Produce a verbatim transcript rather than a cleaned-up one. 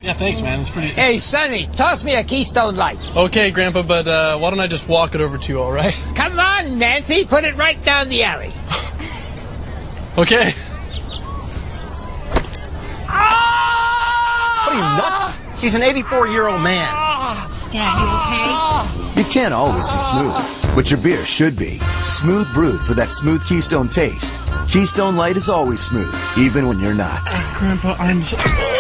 Yeah, thanks, man. It's pretty... Hey, Sonny, toss me a Keystone Light. Okay, Grandpa, but uh, why don't I just walk it over to you, all right? Come on, Nancy, put it right down the alley. Okay. What are you, nuts? He's an eighty-four-year-old man. Dad, you okay? You can't always be smooth, but your beer should be. Smooth brewed for that smooth Keystone taste. Keystone Light is always smooth, even when you're not. Grandpa, I'm so...